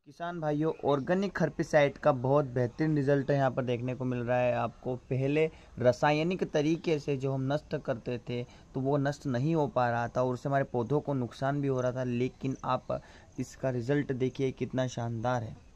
किसान भाइयों, organic herbicide का बहुत बेहतरीन रिजल्ट यहाँ पर देखने को मिल रहा है आपको। पहले रासायनिक तरीके से जो हम नष्ट करते थे तो वो नष्ट नहीं हो पा रहा था और उससे हमारे पौधों को नुकसान भी हो रहा था, लेकिन आप इसका रिजल्ट देखिए कितना शानदार है।